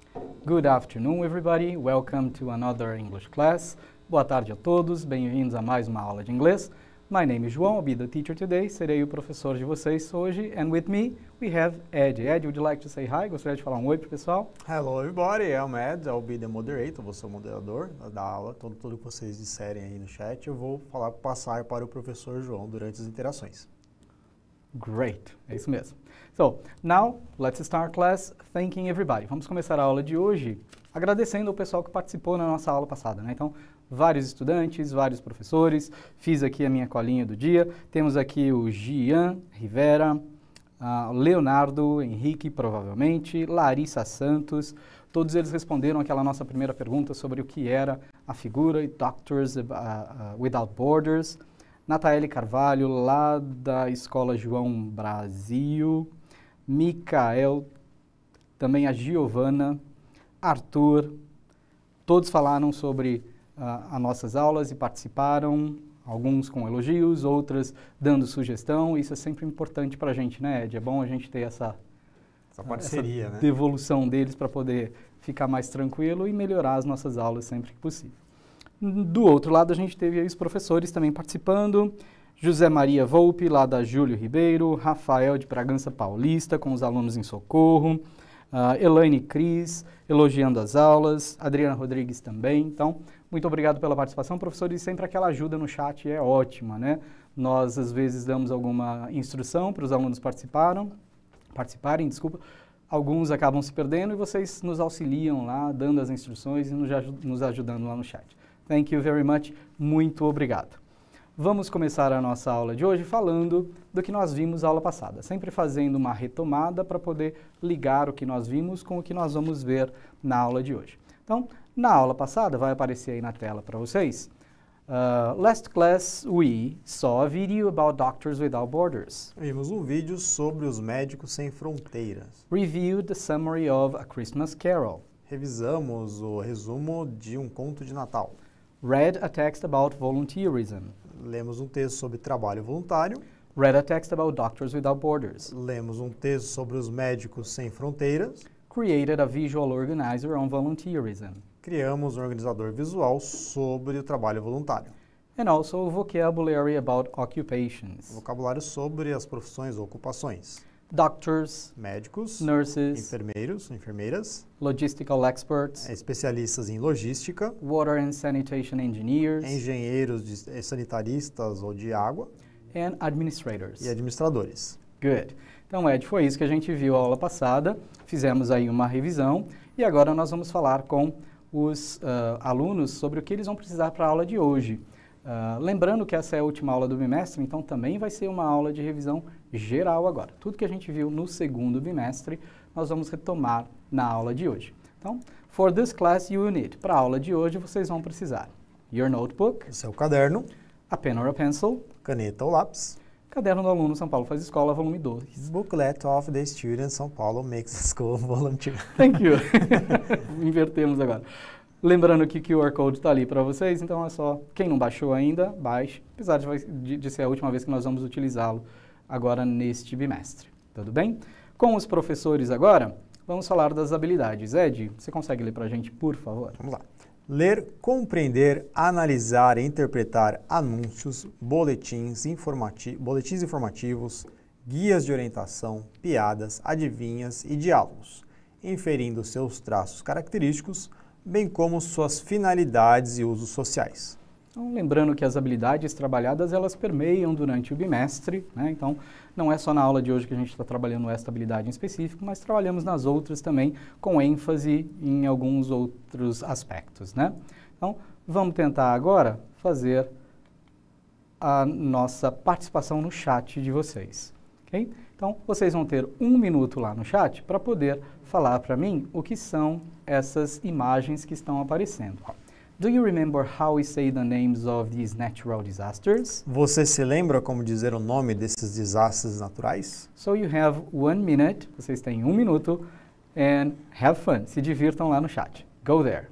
Good afternoon, everybody. Welcome to another English class. Boa tarde a todos, bem-vindos a mais uma aula de inglês. My name is João, I'll be the teacher today. Serei o professor de vocês hoje. And with me, we have Ed. Ed, would you like to say hi? Gostaria de falar um oi pro pessoal? Hello everybody, I'm Ed, I'll be the moderator, vou ser o moderador da aula. Tudo que vocês disserem aí no chat, eu vou passar para o professor João durante as interações. Great, é isso mesmo. So, now, let's start class. Thanking everybody. Vamos começar a aula de hoje agradecendo ao pessoal que participou na nossa aula passada, né? Então, vários estudantes, vários professores, fiz aqui a minha colinha do dia. Temos aqui o Gian Rivera, Leonardo Henrique, provavelmente, Larissa Santos. Todos eles responderam aquela nossa primeira pergunta sobre o que era a figura Doctors Without Borders. Nataele Carvalho, lá da Escola João Brasil. Micael, também a Giovana, Arthur. Todos falaram sobre as nossas aulas e participaram, alguns com elogios, outras dando sugestão. Isso é sempre importante para a gente, né, Ed? É bom a gente ter essa parceria, essa devolução deles para poder ficar mais tranquilo e melhorar as nossas aulas sempre que possível. Do outro lado, a gente teve aí os professores também participando. José Maria Volpe, lá da Júlio Ribeiro. Rafael de Bragança Paulista, com os alunos em socorro. Elaine Cris, elogiando as aulas. Adriana Rodrigues também. Então, muito obrigado pela participação, professores. Sempre aquela ajuda no chat é ótima, né? Nós, às vezes, damos alguma instrução para os alunos participarem. Alguns acabam se perdendo e vocês nos auxiliam lá, dando as instruções e nos ajudando lá no chat. Thank you very much. Muito obrigado. Vamos começar a nossa aula de hoje falando do que nós vimos na aula passada, sempre fazendo uma retomada para poder ligar o que nós vimos com o que nós vamos ver na aula de hoje. Então, na aula passada, vai aparecer aí na tela para vocês, last class we saw a video about Doctors Without Borders. Vimos um vídeo sobre os médicos sem fronteiras. Reviewed the summary of A Christmas Carol. Revisamos o resumo de um conto de Natal. Read a text about volunteerism. Lemos um texto sobre trabalho voluntário. Read a text about Doctors Without Borders. Lemos um texto sobre os médicos sem fronteiras. Created a visual organizer on volunteerism. Criamos um organizador visual sobre o trabalho voluntário. And also vocabulary about occupations. Vocabulário sobre as profissões ou ocupações. Doctors, médicos, nurses, enfermeiros, enfermeiras, logistical experts, especialistas em logística, water and sanitation engineers, engenheiros sanitaristas ou de água, and administrators. E administradores. Good. Então, Ed, foi isso que a gente viu a aula passada, fizemos aí uma revisão e agora nós vamos falar com os alunos sobre o que eles vão precisar para a aula de hoje. Lembrando que essa é a última aula do bimestre, então também vai ser uma aula de revisão geral agora. Tudo que a gente viu no segundo bimestre, nós vamos retomar na aula de hoje. Então, for this class you will need. Para a aula de hoje, vocês vão precisar your notebook, seu caderno, a pen or a pencil, caneta ou lápis, Caderno do Aluno São Paulo Faz Escola, volume 2. Booklet of the Student São Paulo Makes School Volunteer. Thank you. Invertemos agora. Lembrando que o QR Code está ali para vocês, então é só, quem não baixou ainda, baixe, apesar de ser a última vez que nós vamos utilizá-lo agora neste bimestre. Tudo bem? Com os professores agora, vamos falar das habilidades. Ed, você consegue ler para a gente, por favor? Vamos lá. Ler, compreender, analisar e interpretar anúncios, boletins informativos, guias de orientação, piadas, adivinhas e diálogos, inferindo seus traços característicos, bem como suas finalidades e usos sociais. Então, lembrando que as habilidades trabalhadas, elas permeiam durante o bimestre, né? Então, não é só na aula de hoje que a gente está trabalhando esta habilidade em específico, mas trabalhamos nas outras também, com ênfase em alguns outros aspectos, né? Então, vamos tentar agora fazer a nossa participação no chat de vocês, ok? Então, vocês vão ter 1 minuto lá no chat para poder falar para mim o que são essas imagens que estão aparecendo. Do you remember how we say the names of these natural disasters? Você se lembra como dizer o nome desses desastres naturais? So you have 1 minute, vocês têm 1 minuto, and have fun, se divirtam lá no chat. Go there.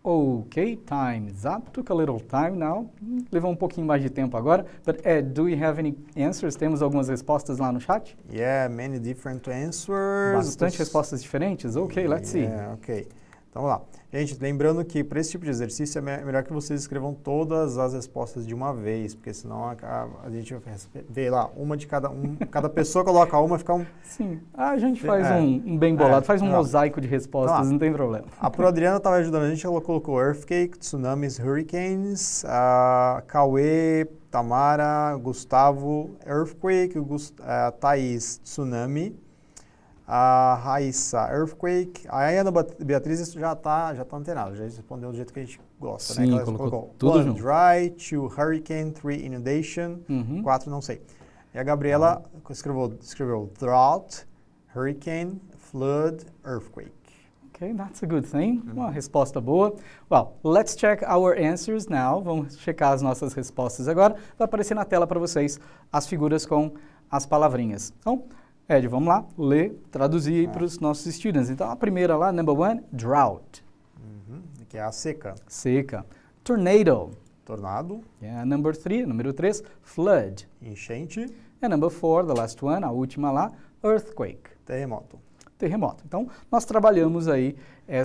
Okay, time's up. Took a little time now. Levou um pouquinho mais de tempo agora. But Ed, do we have any answers? Temos algumas respostas lá no chat? Yeah, many different answers. Bastante respostas diferentes? Ok, let's see. Ok. Então, vamos lá. Gente, lembrando que para esse tipo de exercício é melhor que vocês escrevam todas as respostas de uma vez, porque senão a gente vê lá, uma de cada pessoa coloca uma e fica um... Sim, a gente faz um bem bolado, faz um mosaico de respostas, não tem problema. A Pro Adriana estava ajudando a gente, ela colocou earthquake, tsunamis, hurricanes, Cauê, Tamara, Gustavo, earthquake, Thaís, tsunami, a Raíssa, earthquake, a Ana Beatriz já tá antenada, já respondeu do jeito que a gente gosta, sim, né? Que colocou tudo one, junto. dry, 2, hurricane, 3, inundation, 4, não sei. E a Gabriela escreveu drought, hurricane, flood, earthquake. Okay, that's a good thing. Uma resposta boa. Well, let's check our answers now. Vamos checar as nossas respostas agora. Vai aparecer na tela para vocês as figuras com as palavrinhas. Então, Ed, vamos lá, ler, traduzir para os nossos students. Então, a primeira lá, number 1, drought. Que é a seca. Seca. Tornado. Tornado. Yeah, number 3, número 3, flood. Enchente. And number 4, the last one, a última lá, earthquake. Terremoto. Terremoto. Então, nós trabalhamos aí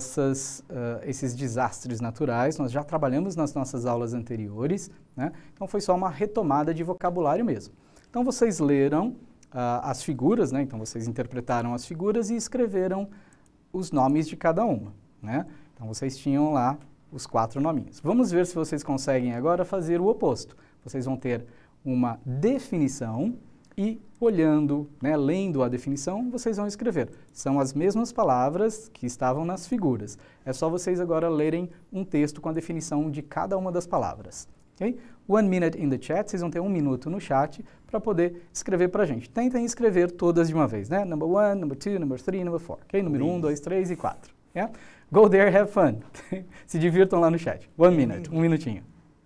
esses desastres naturais, nós já trabalhamos nas nossas aulas anteriores, né? Então, foi só uma retomada de vocabulário mesmo. Então, vocês leram as figuras, né? Então, vocês interpretaram as figuras e escreveram os nomes de cada uma, né? Então, vocês tinham lá os 4 nominhos. Vamos ver se vocês conseguem agora fazer o oposto. Vocês vão ter uma definição e olhando, né, lendo a definição, vocês vão escrever. São as mesmas palavras que estavam nas figuras. É só vocês agora lerem um texto com a definição de cada uma das palavras. Okay? 1 minute in the chat, vocês vão ter 1 minuto no chat para poder escrever para a gente. Tentem escrever todas de uma vez, né? Number 1, number 2, number 3, number 4. Okay? Número 1, 2, 3 e 4. Yeah? Go there, have fun. Se divirtam lá no chat. 1 minute, 1 minutinho.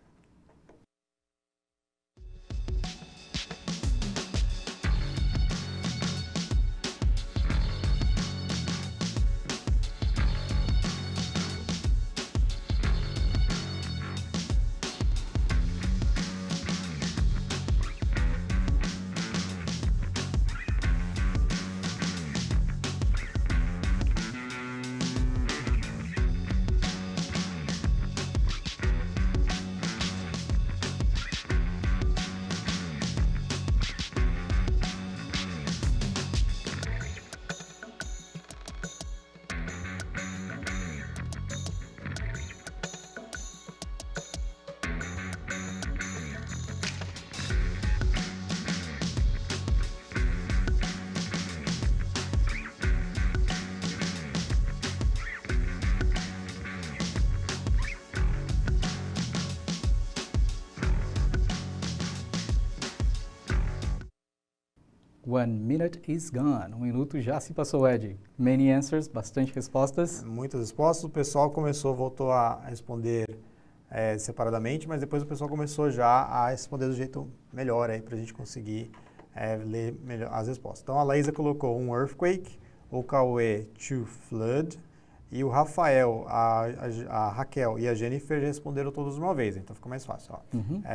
One minute is gone. 1 minuto já se passou, Ed. Many answers, bastante respostas. Muitas respostas. O pessoal voltou a responder separadamente, mas depois o pessoal começou já a responder do jeito melhor aí para a gente conseguir ler melhor as respostas. Então a Laísa colocou um earthquake, o Cauê to flood e o Rafael, a Raquel e a Jennifer responderam todos de uma vez, então fica mais fácil. Ó.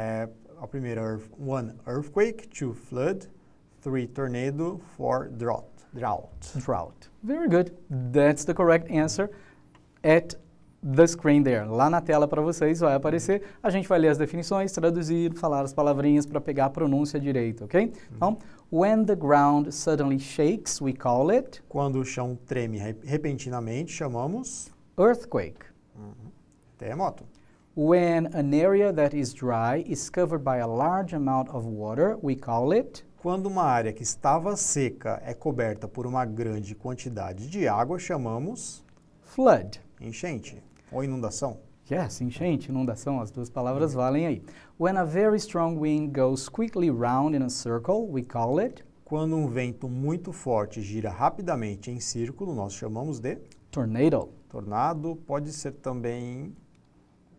A primeira, 1 earthquake, 2 flood, 3 tornado, 4 drought. Drought. Very good. That's the correct answer at the screen there. Lá na tela para vocês vai aparecer. A gente vai ler as definições, traduzir, falar as palavrinhas para pegar a pronúncia direito, ok? Então, when the ground suddenly shakes, we call it... Quando o chão treme repentinamente, chamamos... Earthquake. Terremoto. When an area that is dry is covered by a large amount of water, we call it... Quando uma área que estava seca é coberta por uma grande quantidade de água, chamamos... Flood. Enchente ou inundação. Yes, enchente, inundação, as duas palavras valem aí. When a very strong wind goes quickly round in a circle, we call it... Quando um vento muito forte gira rapidamente em círculo, nós chamamos de... Tornado. Tornado pode ser também...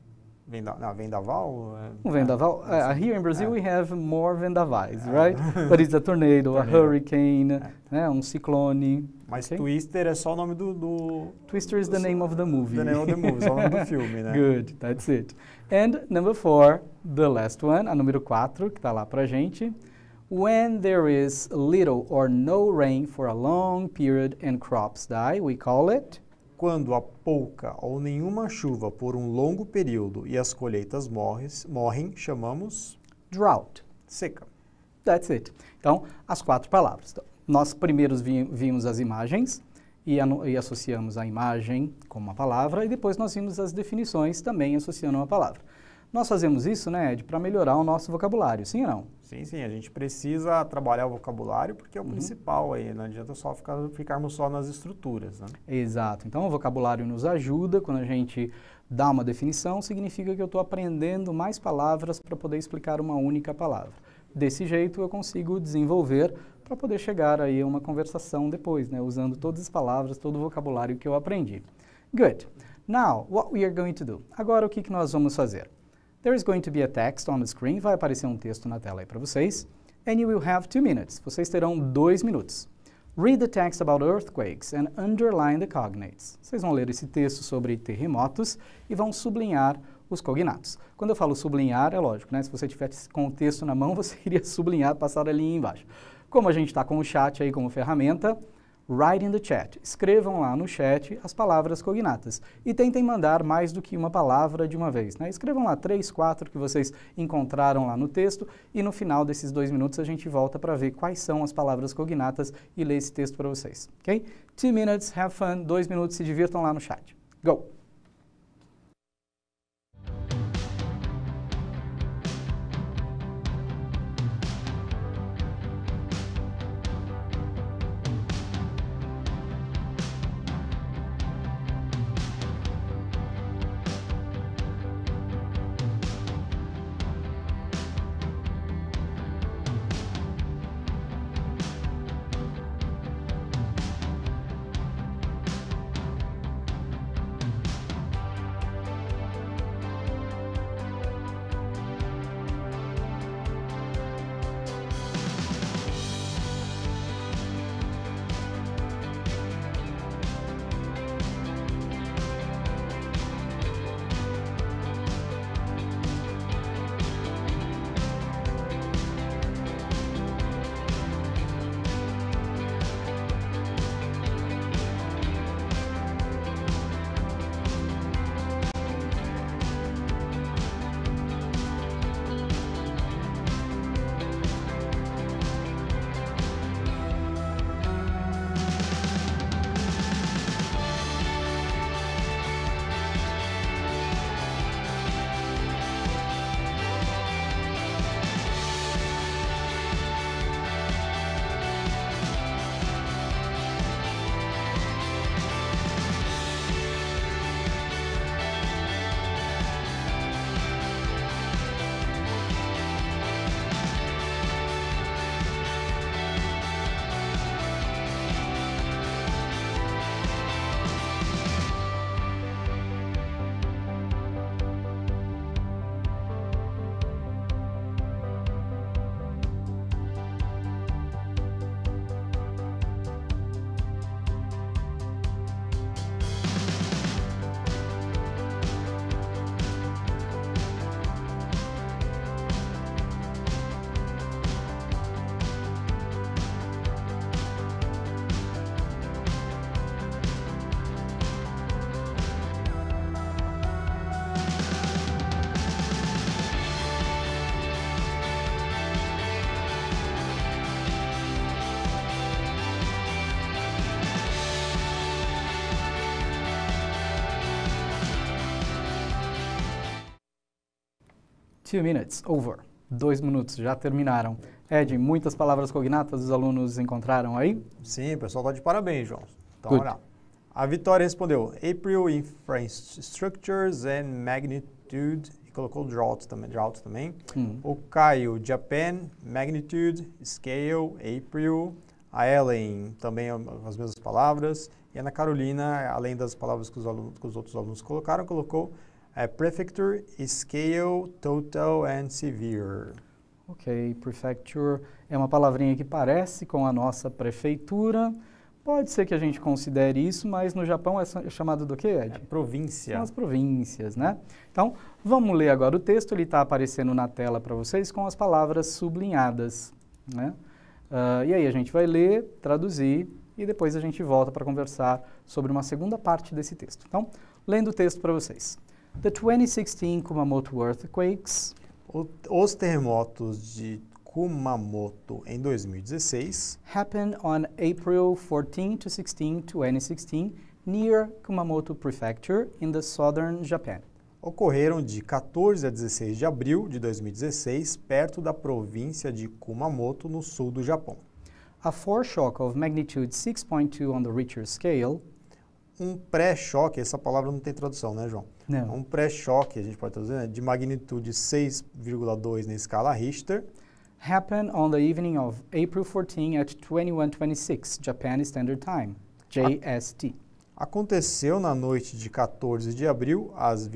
Vendaval? Um vendaval. Here in Brazil we have more vendavais, right? But it's a tornado, a hurricane, um ciclone. Mas Twister é só o nome do... Twister is the name of the movie. The name of the movie, só o nome do filme, né? Good, that's it. And number 4, the last one, a número 4, que está lá pra gente. When there is little or no rain for a long period and crops die, we call it... Quando há pouca ou nenhuma chuva por um longo período e as colheitas morrem, chamamos... Drought. Seca. That's it. Então, as 4 palavras. Então, nós primeiros vimos as imagens e associamos a imagem com uma palavra e depois nós vimos as definições também associando uma palavra. Nós fazemos isso, né, Ed, para melhorar o nosso vocabulário, sim ou não? Sim, a gente precisa trabalhar o vocabulário porque é o principal aí, não adianta só ficarmos só nas estruturas, né? Exato, então o vocabulário nos ajuda, quando a gente dá uma definição, significa que eu estou aprendendo mais palavras para poder explicar uma única palavra. Desse jeito eu consigo desenvolver para poder chegar aí a uma conversação depois, né, usando todas as palavras, todo o vocabulário que eu aprendi. Good. Now, what we are going to do? Agora o que nós vamos fazer? There is going to be a text on the screen, vai aparecer um texto na tela aí para vocês, and you will have 2 minutes, vocês terão 2 minutos. Read the text about earthquakes and underline the cognates. Vocês vão ler esse texto sobre terremotos e vão sublinhar os cognatos. Quando eu falo sublinhar, é lógico, né? Se você tiver com o texto na mão, você iria sublinhar, passar a linha embaixo. Como a gente está com o chat aí como ferramenta, write in the chat. Escrevam lá no chat as palavras cognatas e tentem mandar mais do que uma palavra de uma vez, né? Escrevam lá 3, 4 que vocês encontraram lá no texto e no final desses 2 minutos a gente volta para ver quais são as palavras cognatas e ler esse texto para vocês, ok? 2 minutes, have fun, 2 minutos, se divirtam lá no chat. Go! Two minutes, over. 2 minutos, já terminaram. Ed, muitas palavras cognatas os alunos encontraram aí? Sim, o pessoal está de parabéns, João. Então, Good. olha lá. A Vitória respondeu, April Infrastructures and Magnitude, e colocou drought também. O Caio, Japan, Magnitude, Scale, April. A Ellen, também as mesmas palavras. E a Ana Carolina, além das palavras que os outros alunos colocaram, colocou Prefecture, scale, total and severe. Ok, prefecture é uma palavrinha que parece com a nossa prefeitura. Pode ser que a gente considere isso, mas no Japão é chamado do quê, Ed? Província. São as províncias, né? Então, vamos ler agora o texto. Ele está aparecendo na tela para vocês com as palavras sublinhadas, né? E aí a gente vai ler, traduzir e depois a gente volta para conversar sobre uma segunda parte desse texto. Então, lendo o texto para vocês. The 2016 Kumamoto earthquakes. Os terremotos de Kumamoto em 2016 happened on April 14 to 16, 2016, near Kumamoto Prefecture in the southern Japan. Ocorreram de 14 a 16 de abril de 2016, perto da província de Kumamoto, no sul do Japão. A foreshock of magnitude 6.2 on the Richter scale. Um pré-choque, essa palavra não tem tradução, né, João? Não. Um pré-choque, a gente pode traduzir, né, de magnitude 6,2 na escala Richter. Happened on the evening of April 14 at 21:26 Japan Standard Time, JST. Aconteceu na noite de 14 de abril, às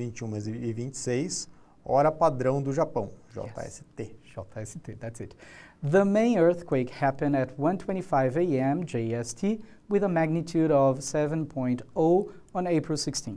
21h26, hora padrão do Japão, JST. JST, that's it. The main earthquake happened at 1:25 a.m. JST with a magnitude of 7.0 on April 16.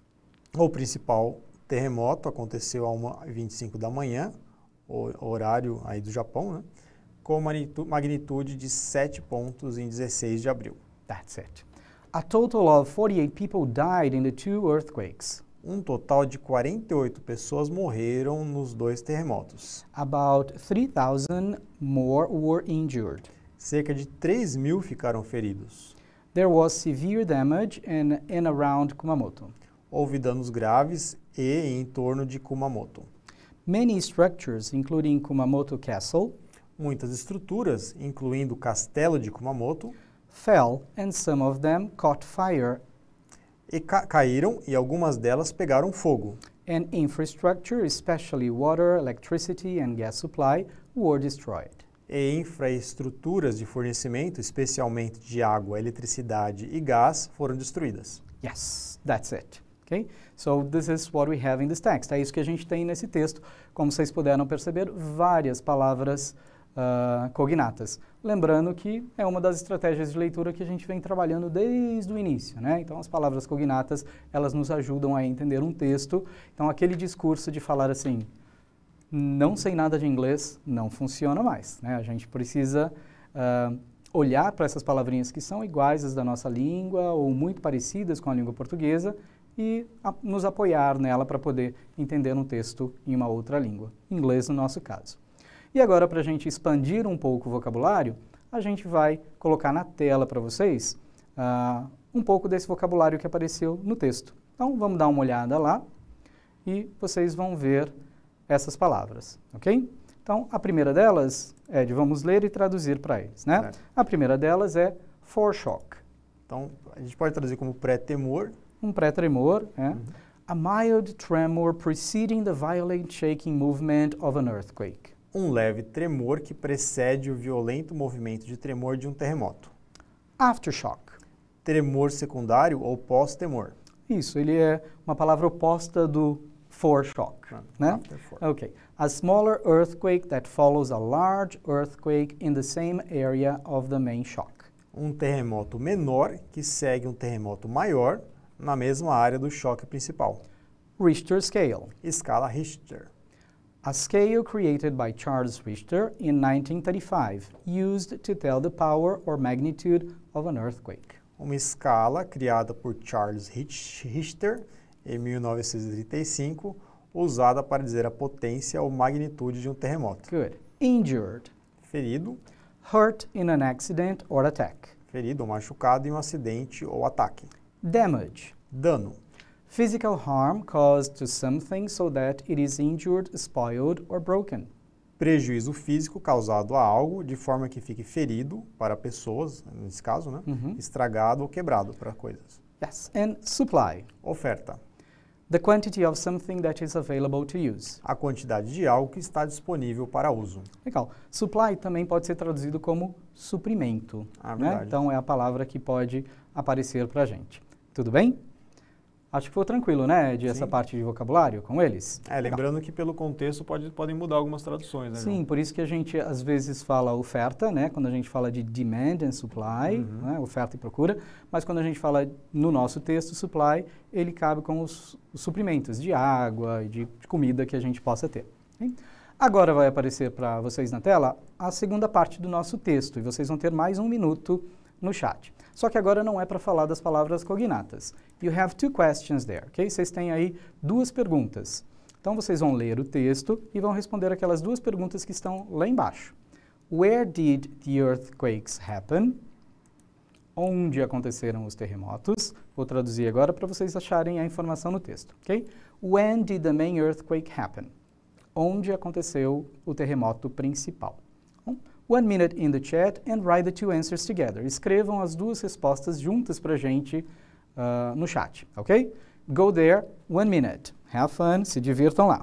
O principal terremoto aconteceu a 1h25 da manhã, horário aí do Japão, né? Com magnitude de 7 pontos em 16 de abril. That's it. A total of 48 people died in the two earthquakes. Um total de 48 pessoas morreram nos dois terremotos. About 3,000 more were injured. Cerca de 3.000 ficaram feridos. There was severe damage in and around Kumamoto. Houve danos graves em torno de Kumamoto. Many structures, including Kumamoto Castle, muitas estruturas, incluindo o castelo de Kumamoto, fell and some of them caught fire. E caíram e algumas delas pegaram fogo. And infrastructure, especially water, electricity and gas supply, were destroyed. E infraestruturas de fornecimento, especialmente de água, eletricidade e gás, foram destruídas. Yes, that's it. Okay? So this is what we have in this text. É isso que a gente tem nesse texto. Como vocês puderam perceber, várias palavras cognatas. Lembrando que é uma das estratégias de leitura que a gente vem trabalhando desde o início, né? Então, as palavras cognatas, elas nos ajudam a entender um texto. Então, aquele discurso de falar assim, não sei nada de inglês, não funciona mais, né? A gente precisa olhar para essas palavrinhas que são iguais às da nossa língua ou muito parecidas com a língua portuguesa e nos apoiar nela para poder entender um texto em uma outra língua, inglês no nosso caso. E agora, para a gente expandir um pouco o vocabulário, a gente vai colocar na tela para vocês um pouco desse vocabulário que apareceu no texto. Então, vamos dar uma olhada lá e vocês vão ver essas palavras, ok? Então, a primeira delas, Ed, vamos ler e traduzir para eles, né? Certo. A primeira delas é foreshock. Então, a gente pode traduzir como pré-temor. Um pré-tremor, né? A mild tremor preceding the violent shaking movement of an earthquake. Um leve tremor que precede o violento movimento de tremor de um terremoto. Aftershock. Tremor secundário ou pós-temor. Isso, ele é uma palavra oposta do foreshock, né? Afterfor. Ok. A smaller earthquake that follows a large earthquake in the same area of the main shock. Um terremoto menor que segue um terremoto maior na mesma área do choque principal. Richter scale. Escala Richter. A scale created by Charles Richter in 1935, used to tell the power or magnitude of an earthquake. Uma escala criada por Charles Richter em 1935, usada para dizer a potência ou magnitude de um terremoto. Good. Injured. Ferido, Hurt in an accident or attack. ferido ou machucado em um acidente ou ataque. Damage. Dano, Physical harm caused to something so that it is injured, spoiled or broken. prejuízo físico causado a algo de forma que fique ferido para pessoas, nesse caso, né? Estragado ou quebrado para coisas. Yes. And supply. Oferta, The quantity of something that is available to use. a quantidade de algo que está disponível para uso. Legal. Supply também pode ser traduzido como suprimento. Ah, né? verdade. Então, é a palavra que pode aparecer para a gente. Tudo bem? Acho que foi tranquilo, né, Ed, essa Sim. parte de vocabulário com eles? Lembrando que pelo contexto podem mudar algumas traduções, né? Sim, por isso que a gente às vezes fala oferta, né, quando a gente fala de demand and supply, né, oferta e procura, mas quando a gente fala no nosso texto supply, ele cabe com os suprimentos de água e de comida que a gente possa ter. Okay? Agora vai aparecer para vocês na tela a segunda parte do nosso texto e vocês vão ter mais 1 minuto no chat. Só que agora não é para falar das palavras cognatas. You have 2 questions there, ok? Vocês têm aí 2 perguntas. Então vocês vão ler o texto e vão responder aquelas 2 perguntas que estão lá embaixo. Where did the earthquakes happen? Onde aconteceram os terremotos? Vou traduzir agora para vocês acharem a informação no texto, ok? When did the main earthquake happen? Onde aconteceu o terremoto principal? 1 minute in the chat and write the 2 answers together. Escrevam as 2 respostas juntas para a gente no chat, ok? Go there, 1 minute. Have fun, se divirtam lá.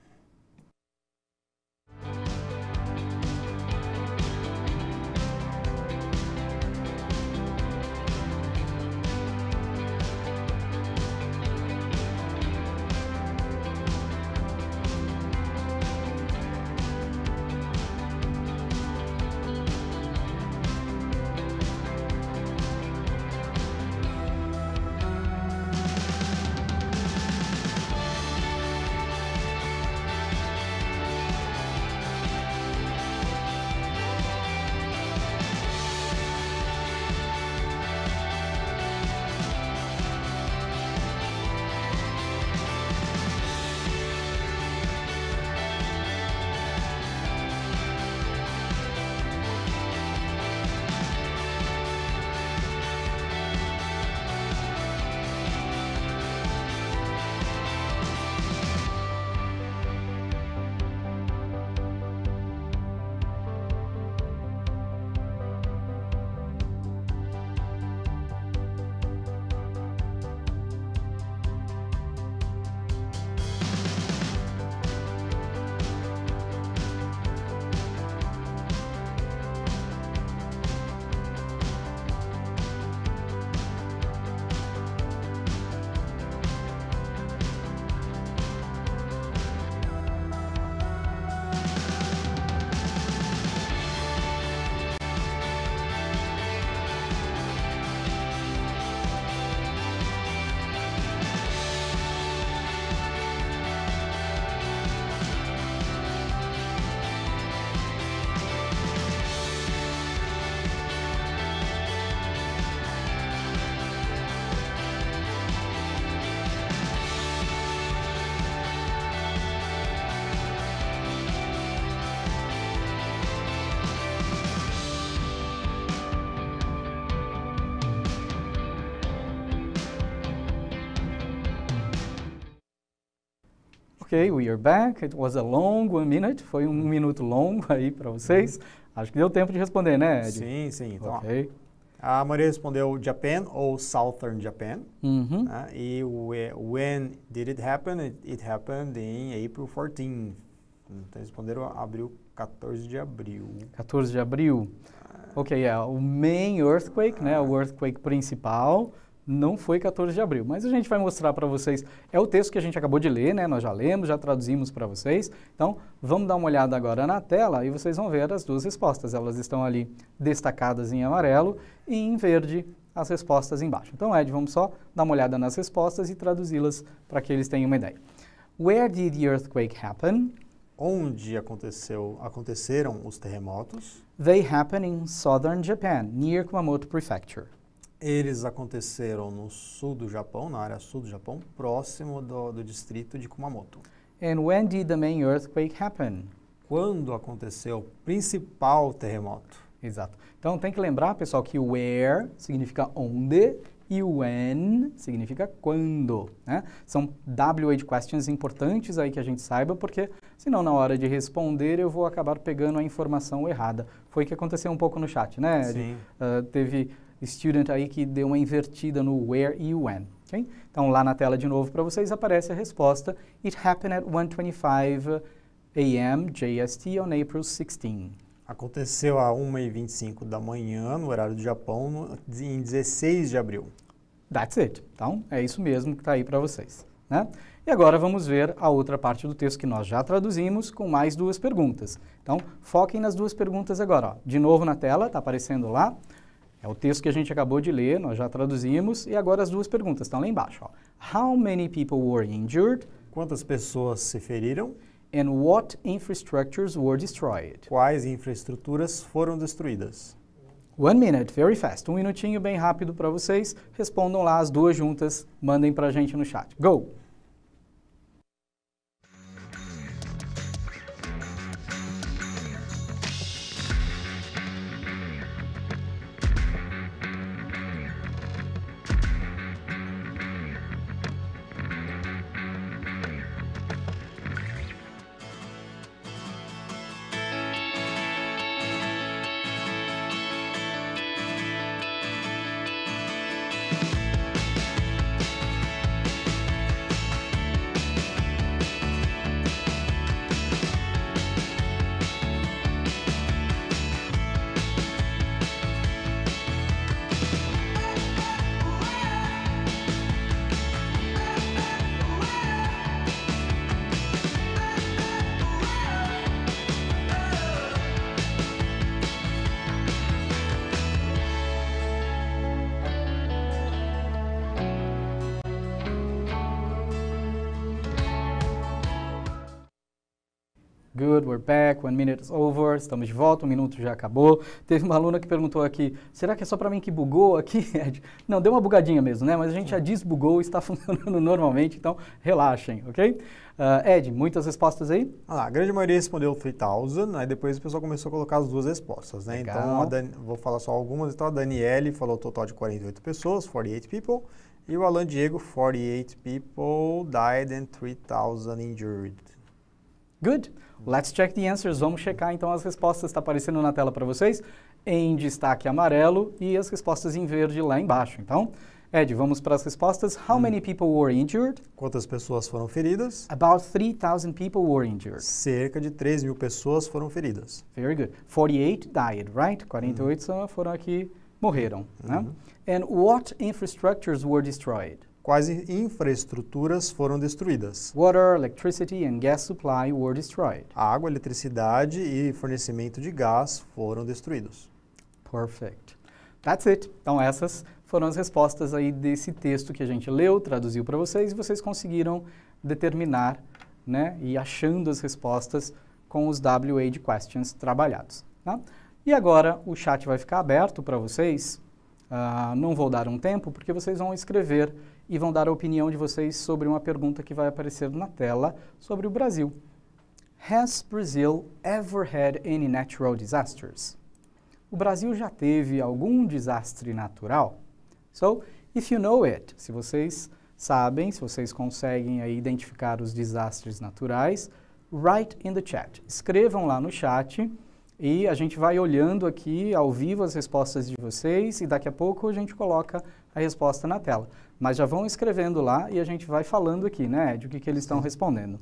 Ok, we are back. It was a long 1 minute. Foi 1 minuto longo aí para vocês. Acho que deu tempo de responder, né, Ed? Sim, sim. Então, Ok. a Maria respondeu Japan ou Southern Japan. Uhum. Né? E when did it happen? It happened in April 14th. Então, responderam abril, 14 de abril. 14 de abril. Ok, o main earthquake, né, o earthquake principal, não foi 14 de abril, mas a gente vai mostrar para vocês, é o texto que a gente acabou de ler, né, nós já lemos, já traduzimos para vocês, então vamos dar uma olhada agora na tela e vocês vão ver as 2 respostas, elas estão ali destacadas em amarelo e em verde as respostas embaixo. Então, Ed, vamos só dar uma olhada nas respostas e traduzi-las para que eles tenham uma ideia. Where did the earthquake happen? Onde aconteceram os terremotos? They happen in southern Japan, near Kumamoto Prefecture. Eles aconteceram no sul do Japão, na área sul do Japão, próximo do distrito de Kumamoto. And when did the main earthquake happen? Quando aconteceu o principal terremoto? Exato. Então tem que lembrar, pessoal, que o where significa onde e o when significa quando, né? São WH questions importantes aí que a gente saiba, porque senão na hora de responder eu vou acabar pegando a informação errada. Foi o que aconteceu um pouco no chat, né? Sim. Teve student aí que deu uma invertida no where e when. Okay? Então lá na tela de novo para vocês aparece a resposta. It happened at 1:25 a.m. JST on April 16. Aconteceu a 1h25 da manhã, no horário do Japão, em 16 de abril. That's it. Então, é isso mesmo que está aí para vocês, né? E agora vamos ver a outra parte do texto que nós já traduzimos com mais duas perguntas. Então, foquem nas duas perguntas agora. Ó. De novo na tela, está aparecendo lá. É o texto que a gente acabou de ler, nós já traduzimos. E agora as duas perguntas estão lá embaixo. Ó. How many people were injured? Quantas pessoas se feriram? And what infrastructures were destroyed? Quais infraestruturas foram destruídas? 1 minute, very fast. 1 minutinho bem rápido para vocês. Respondam lá as duas juntas, mandem para a gente no chat. Go! Good, we're back, 1 minute is over, estamos de volta, 1 minuto já acabou. Teve uma aluna que perguntou aqui, será que é só para mim que bugou aqui, Ed? Não, deu uma bugadinha mesmo, né? Mas a gente já desbugou e está funcionando normalmente, então relaxem, ok? Ed, muitas respostas aí? A grande maioria respondeu 3,000, aí depois o pessoal começou a colocar as duas respostas, né? Legal. Então, vou falar só algumas. Então, a Daniele falou o total de 48 pessoas, 48 people. E o Alan Diego, 48 people died and 3,000 injured. Good. Let's check the answers. Vamos checar então as respostas. Está aparecendo na tela para vocês em destaque amarelo e as respostas em verde lá embaixo. Então, Ed, vamos para as respostas. How many people were injured? Quantas pessoas foram feridas? About 3,000 people were injured. Cerca de 3.000 pessoas foram feridas. Very good. 48 died, right? 48 foram aqui, morreram, né? And what infrastructures were destroyed? Quais infraestruturas foram destruídas? Water, electricity and gas supply were destroyed. Água, eletricidade e fornecimento de gás foram destruídos. Perfect. That's it. Então essas foram as respostas aí desse texto que a gente leu, traduziu para vocês e vocês conseguiram determinar, né, e achando as respostas com os WA de questions trabalhados. Tá? E agora o chat vai ficar aberto para vocês. Não vou dar um tempo porque vocês vão escrever e vão dar a opinião de vocês sobre uma pergunta que vai aparecer na tela sobre o Brasil. Has Brazil ever had any natural disasters? O Brasil já teve algum desastre natural? So, if you know it, se vocês sabem, se vocês conseguem aí identificar os desastres naturais, write in the chat. Escrevam lá no chat e a gente vai olhando aqui ao vivo as respostas de vocês e daqui a pouco a gente coloca a resposta na tela. Mas já vão escrevendo lá e a gente vai falando aqui, né, de o que eles estão respondendo.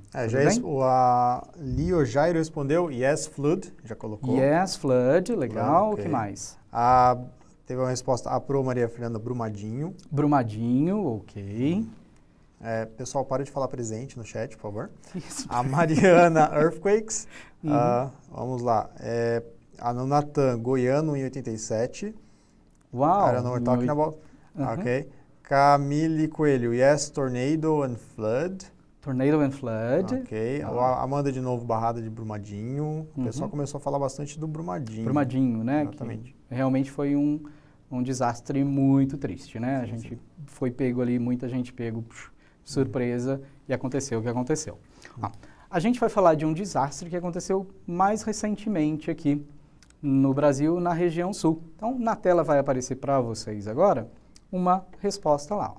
A Leo Jairo respondeu yes, flood, já colocou. Yes, flood, legal. Okay. O que mais? Teve uma resposta, a Pro Maria Fernanda Brumadinho. Brumadinho, ok. Pessoal, para de falar presente no chat, por favor. Isso. A Mariana Earthquakes. Vamos lá. A Natan Goiano em 87. Uau. I don't know what we're talking about. Ok. Camille Coelho, yes, tornado and flood. Tornado and flood. Ok. A Amanda de novo, Barrada de Brumadinho. O pessoal começou a falar bastante do Brumadinho. Brumadinho, né? Exatamente. Que realmente foi um desastre muito triste, né? A gente foi pego ali, muita gente pego, surpresa, e aconteceu o que aconteceu. A gente vai falar de um desastre que aconteceu mais recentemente aqui no Brasil, na região sul. Então, na tela vai aparecer para vocês agora uma resposta lá.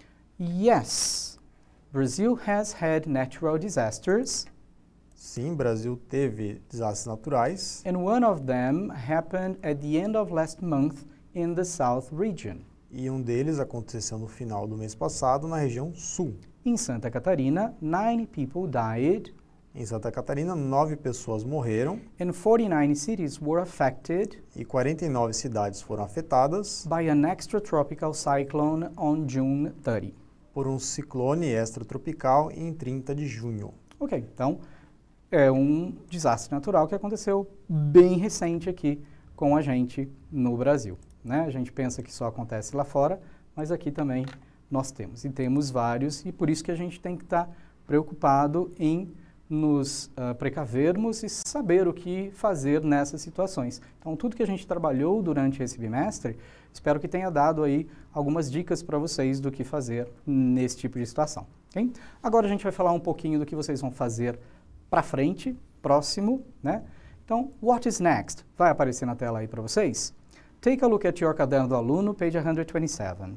Yes, Brazil has had natural disasters. Sim, Brasil teve desastres naturais. And one of them happened at the end of last month in the South region. E um deles aconteceu no final do mês passado na região sul. Em Santa Catarina, 9 people died. Em Santa Catarina, 9 pessoas morreram and 49 cities were affected e 49 cidades foram afetadas by an extratropical cyclone on June 30. por um ciclone extratropical em 30 de junho. Ok, então é um desastre natural que aconteceu bem recente aqui com a gente no Brasil, né? A gente pensa que só acontece lá fora, mas aqui também nós temos. E temos vários, e por isso que a gente tem que estar preocupado em nos precavermos e saber o que fazer nessas situações. Então, tudo que a gente trabalhou durante esse bimestre, espero que tenha dado aí algumas dicas para vocês do que fazer nesse tipo de situação. Okay? Agora a gente vai falar um pouquinho do que vocês vão fazer para frente, próximo, né? Então, what is next? Vai aparecer na tela aí para vocês. Take a look at your caderno do aluno, page 127.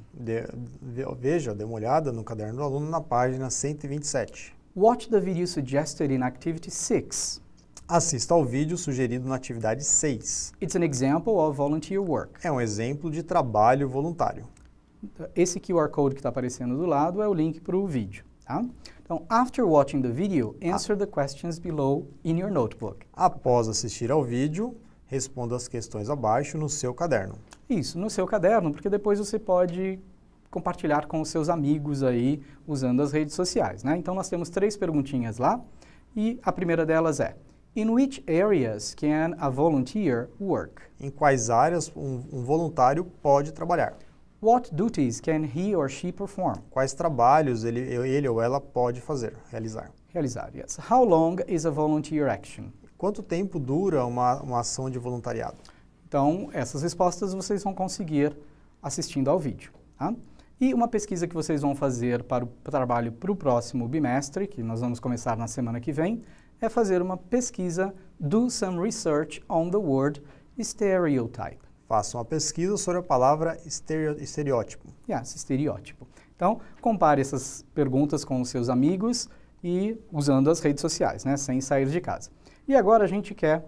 Veja, dê uma olhada no caderno do aluno na página 127. Watch the video suggested in activity 6. Assista ao vídeo sugerido na atividade 6. It's an example of volunteer work. É um exemplo de trabalho voluntário. Esse QR Code que está aparecendo do lado é o link para o vídeo, tá? Então, after watching the video, answer the questions below in your notebook. Após assistir ao vídeo, responda as questões abaixo no seu caderno. Isso, no seu caderno, porque depois você pode compartilhar com os seus amigos aí, usando as redes sociais, né? Então, nós temos 3 perguntinhas lá, e a primeira delas é: in which areas can a volunteer work? Em quais áreas um voluntário pode trabalhar? What duties can he or she perform? Quais trabalhos ele ou ela pode realizar? Realizar, yes. How long is a volunteer action? Quanto tempo dura uma ação de voluntariado? Então, essas respostas vocês vão conseguir assistindo ao vídeo, tá? E uma pesquisa que vocês vão fazer para o trabalho para o próximo bimestre, que nós vamos começar na semana que vem, é fazer uma pesquisa, do some research on the word stereotype. Faça uma pesquisa sobre a palavra estereótipo. Yes, estereótipo. Então, compare essas perguntas com os seus amigos e usando as redes sociais, né, sem sair de casa. E agora a gente quer,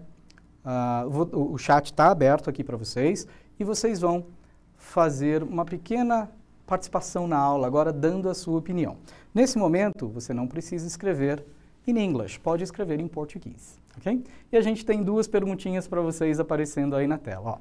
o chat está aberto aqui para vocês e vocês vão fazer uma pequena participação na aula, agora dando a sua opinião. Nesse momento, você não precisa escrever in English, pode escrever em português, ok? E a gente tem 2 perguntinhas para vocês aparecendo aí na tela, ó.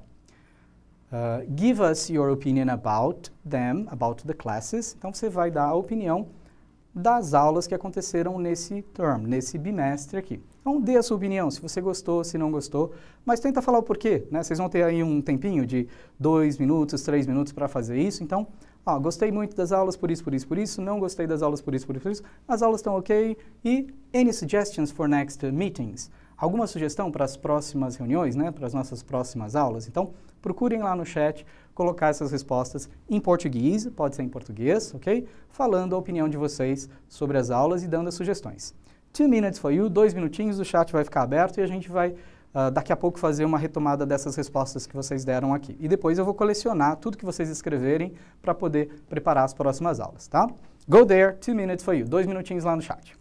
Give us your opinion about them, about the classes. Então, você vai dar a opinião das aulas que aconteceram nesse term, nesse bimestre aqui. Então, dê a sua opinião, se você gostou, se não gostou, mas tenta falar o porquê, né? Vocês vão ter aí um tempinho de 2 minutos, 3 minutos para fazer isso. Então, gostei muito das aulas por isso, por isso, por isso, não gostei das aulas por isso, por isso, por isso, as aulas estão ok. E any suggestions for next meetings? Alguma sugestão para as próximas reuniões, né? Para as nossas próximas aulas? Então, procurem lá no chat colocar essas respostas em português, pode ser em português, ok? Falando a opinião de vocês sobre as aulas e dando as sugestões. 2 minutes for you, 2 minutinhos, o chat vai ficar aberto e a gente vai daqui a pouco fazer uma retomada dessas respostas que vocês deram aqui. E depois eu vou colecionar tudo que vocês escreverem para poder preparar as próximas aulas, tá? Go there, 2 minutes for you, 2 minutinhos lá no chat.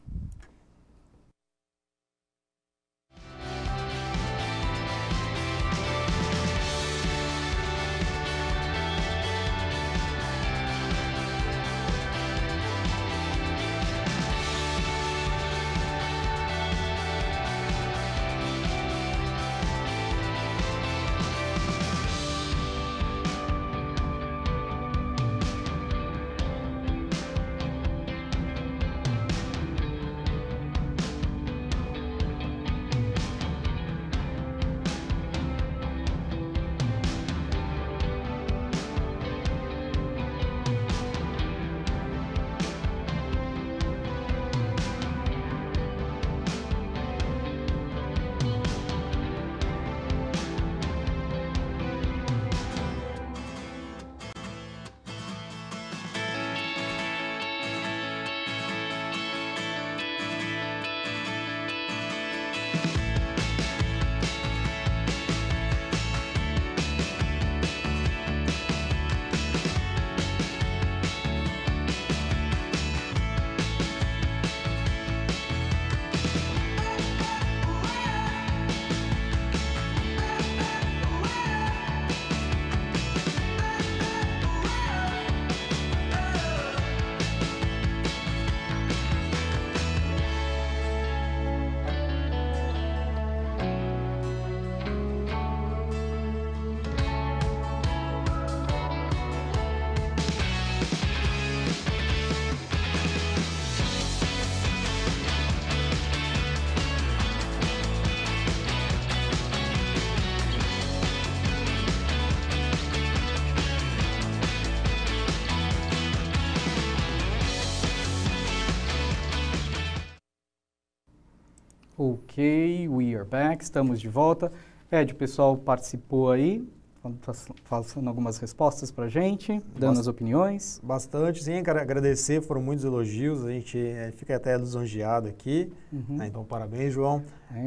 Ok, we are back, estamos de volta. Ed, o pessoal participou aí, fazendo algumas respostas para a gente, dando as opiniões. Bastante, sim, quero agradecer, foram muitos elogios, a gente fica até lisonjeado aqui, então parabéns, João.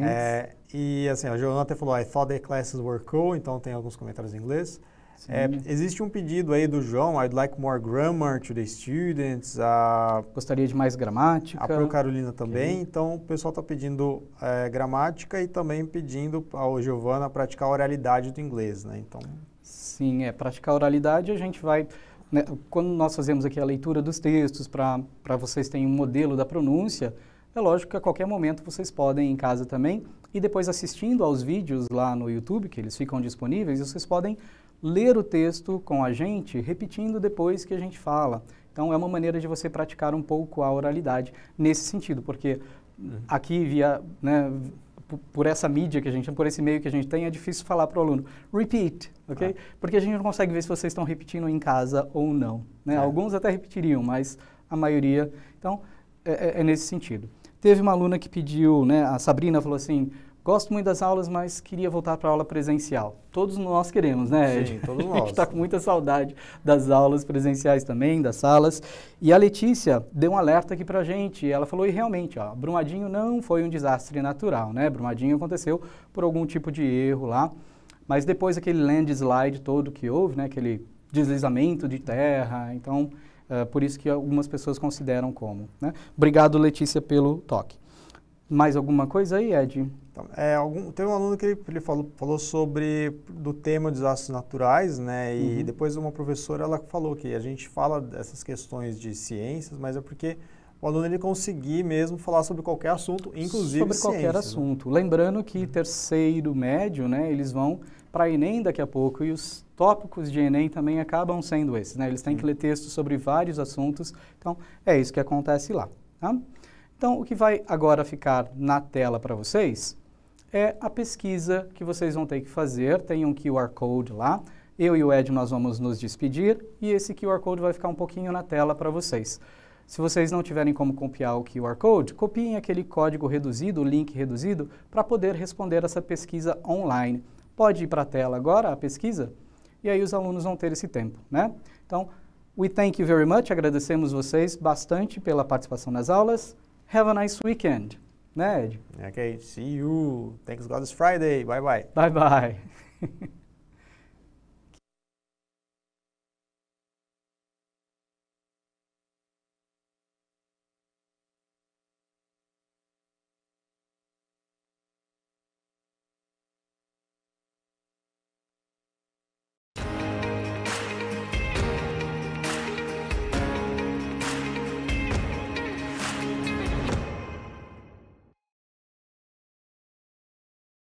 E assim, a Joana até falou, I thought the classes were cool, então tem alguns comentários em inglês. Existe um pedido aí do João, I'd like more grammar to the students. Gostaria de mais gramática. A Pro Carolina também, então o pessoal está pedindo gramática e também pedindo ao Giovana praticar a oralidade do inglês, né? Então... Sim, praticar a oralidade a gente vai... Né, quando nós fazemos aqui a leitura dos textos para vocês terem um modelo da pronúncia, é lógico que a qualquer momento vocês podem em casa também, e depois assistindo aos vídeos lá no YouTube, que eles ficam disponíveis, vocês podem ler o texto com a gente, repetindo depois que a gente fala. Então, é uma maneira de você praticar um pouco a oralidade nesse sentido, porque aqui, por essa mídia que a gente, por esse meio que a gente tem, é difícil falar para o aluno, repeat, ok? Porque a gente não consegue ver se vocês estão repetindo em casa ou não, né? Alguns até repetiriam, mas a maioria... Então, é nesse sentido. Teve uma aluna que pediu, né, a Sabrina falou assim, gosto muito das aulas, mas queria voltar para a aula presencial. Todos nós queremos, né, Ed? Sim, todos nós. A gente está com muita saudade das aulas presenciais também, das salas. E a Letícia deu um alerta aqui para a gente. Ela falou, e realmente, ó, Brumadinho não foi um desastre natural, né? Brumadinho aconteceu por algum tipo de erro lá. Mas depois aquele landslide todo que houve, né, aquele deslizamento de terra, então, por isso que algumas pessoas consideram como, né? Obrigado, Letícia, pelo toque. Mais alguma coisa aí, Ed? Então, tem um aluno que ele falou sobre do tema desastres naturais, né? E depois uma professora ela falou que a gente fala dessas questões de ciências, mas é porque o aluno ele conseguir mesmo falar sobre qualquer assunto, inclusive sobre ciências, qualquer assunto. Né? Lembrando que terceiro médio, né? Eles vão para Enem daqui a pouco e os tópicos de Enem também acabam sendo esses, né? Eles têm que ler textos sobre vários assuntos. Então é isso que acontece lá, tá? Então, o que vai agora ficar na tela para vocês é a pesquisa que vocês vão ter que fazer. Tem um QR Code lá. Eu e o Ed, nós vamos nos despedir e esse QR Code vai ficar um pouquinho na tela para vocês. Se vocês não tiverem como copiar o QR Code, copiem aquele código reduzido, o link reduzido, para poder responder essa pesquisa online. Pode ir para a tela agora, a pesquisa, e aí os alunos vão ter esse tempo, né? Então, we thank you very much. Agradecemos vocês bastante pela participação nas aulas. Have a nice weekend, né, Ed? Okay, see you. Thanks God it's Friday. Bye bye. Bye bye.